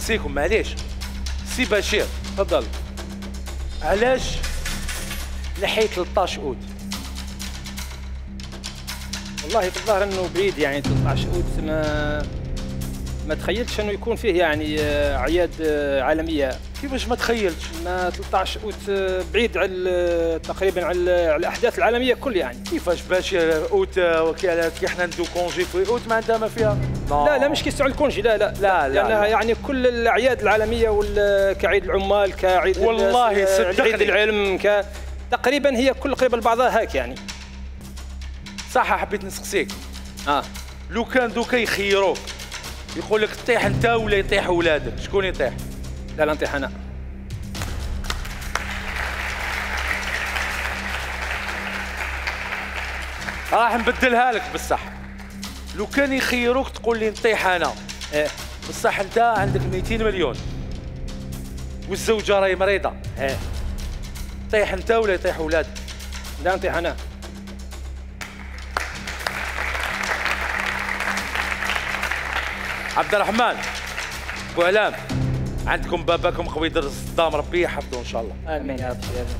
نسقسيكم معليش. سي بشير تفضل. علاش نحيت 13 اوت؟ والله في الظاهر انه بعيد يعني 13 اوت ما تخيلتش انه يكون فيه يعني اعياد عالميه. كيفاش ما تخيلتش؟ ما 13 اوت بعيد على تقريبا على الاحداث العالميه كل يعني. كيفاش باش اوت كي حنا ندو كونجي في اوت ما عندها ما فيها؟ لا مش كيستوعب الكونجي لا لانها يعني كل الاعياد العالميه كعيد العمال كعيد والله عيد العلم تقريبا هي كل قريبه لبعضها هاك يعني. صح. حبيت نسقسيك لو كان دوكا يخيروك يقول لك طيح انت ولا يطيح ولادك، شكون يطيح؟ لا نطيح انا. راح نبدلها لك بصح. لو كان يخيروك تقول لي نطيح انا بصح انت عندك 200 مليون والزوجه راهي مريضه طيح انت ولا يطيح ولادك؟ لا نطيح انا. عبد الرحمن بوعلام عندكم باباكم خوي يدرس الصدام ربي يحفظه ان شاء الله. امين يا رب.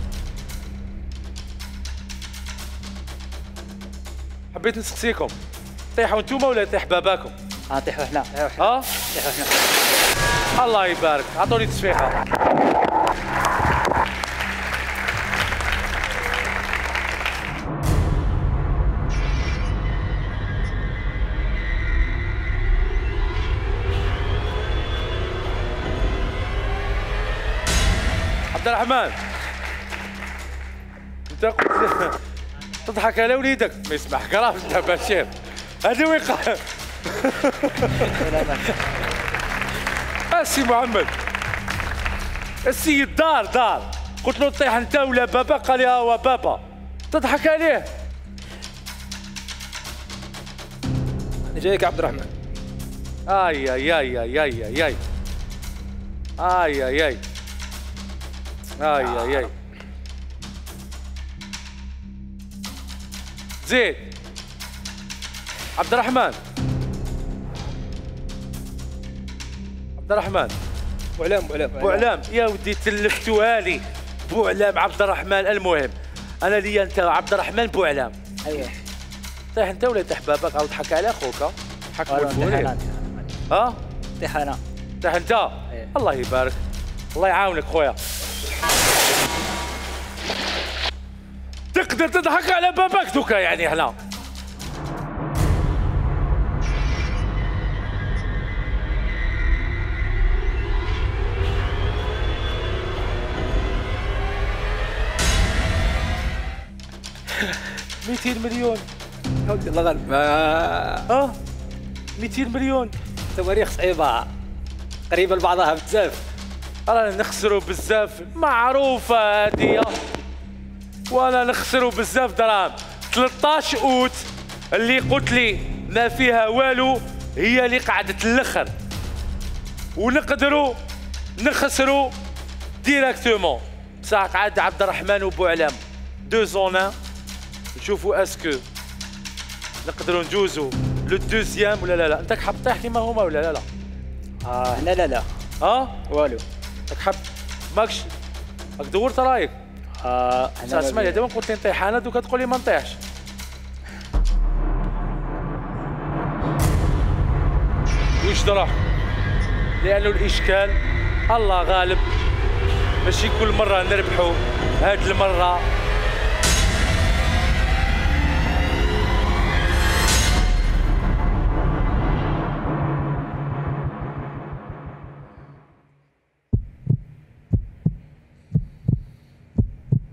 حبيت نسقسيكم طيحوا انتوما ولا يطيح باباكم؟ نطيحوا حنا. ها؟ نطيحوا حنا. الله يبارك. عطوني تصفيقه. عبد الرحمن انت قلت تضحك على وليدك ما يسمحك راه انت بشير هذه وقع. السي محمد السيد دار قلت له طيح انت ولا بابا قال لي هو بابا تضحك عليه. انا جايك عبد الرحمن. اي اي اي اي اي اي اي اي اي اي اي اي اي زيد عبد الرحمن بوعلام يا ودي تلفتوها لي. بوعلام عبد الرحمن. المهم انا لي انت عبد الرحمن بوعلام. ايوه طيح انت ولا يطيح باباك او ضحك على خوك؟ حك نطيح ها؟ نطيح انا. طيح انت؟ الله يبارك الله يعاونك خويا. تقدر تضحك على باباك دوكا يعني هنا. مئتين مليون الله غالب. 200 مليون تواريخ صعيبه قريبه لبعضها بزاف. رانا نخسروا بزاف معروفه هذه وانا نخسروا بزاف دراهم. 13 اوت اللي قلت لي ما فيها والو هي اللي قاعده تلخر ونقدروا نخسروا ديراكتومون. بصح قعد عبد الرحمن وبوعلام 2 زون 1 نشوفوا اسكو نقدروا ندوزوا لو دوزيام ولا لا. انت حاب طيح كيما هما ولا لا؟ هنا لا والو. راك حاب ماكش راك دورت رايك؟ انا اسمع لي دابا قلت لي نطيح انا دوكا تقول لي ما نطيحش. واش درا؟ لانه الاشكال الله غالب ماشي كل مره نربحوا. هاد المره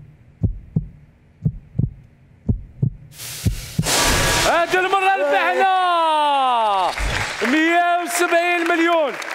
هاد المره ربحنا.